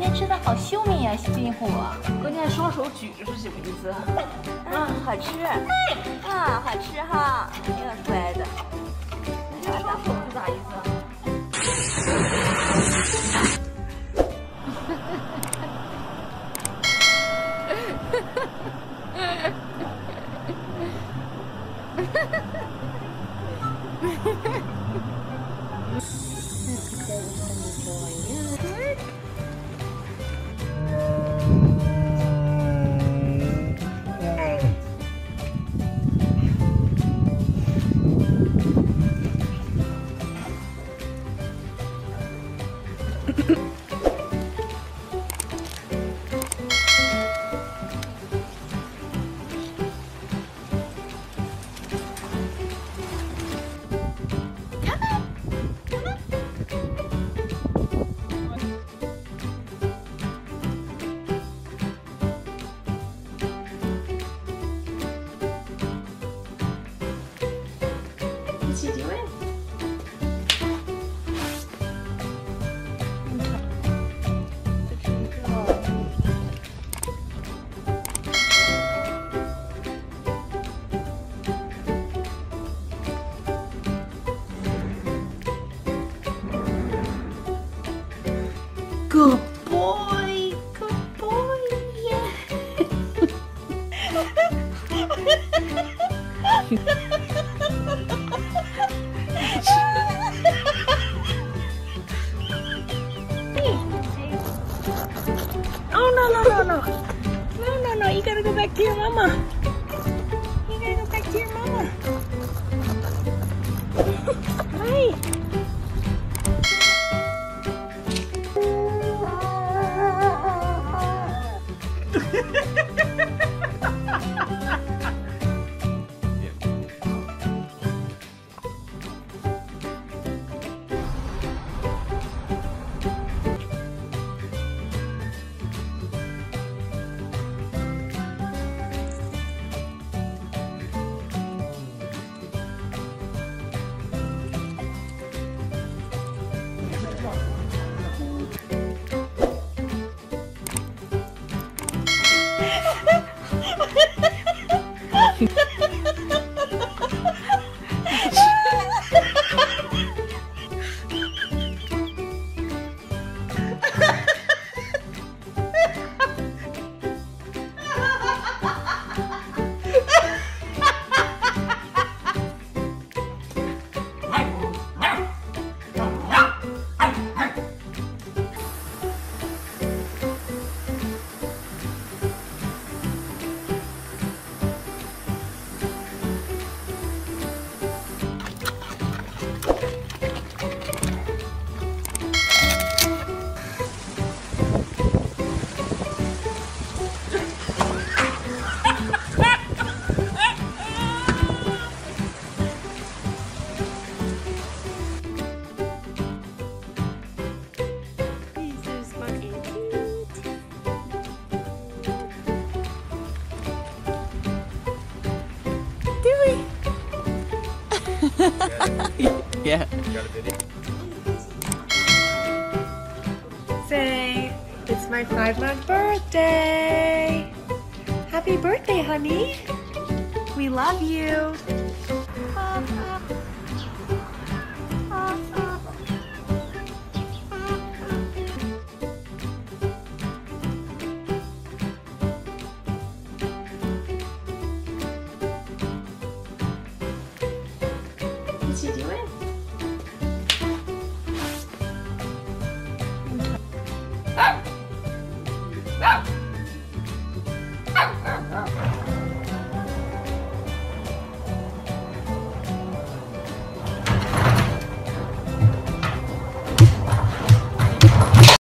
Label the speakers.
Speaker 1: 天吃的好秀美呀，冰火。
Speaker 2: 关键双手举着是什么意思？
Speaker 3: 好吃，好吃哈，挺乖的。
Speaker 2: 双手是啥意思？
Speaker 1: What's he doing? Good boy, good boy, yeah. Oh no, you gotta go back to your mama. You gotta go back to your mama. Hi.
Speaker 4: Yeah.
Speaker 1: Say, it's my 5-month birthday. Happy birthday, honey. We love you.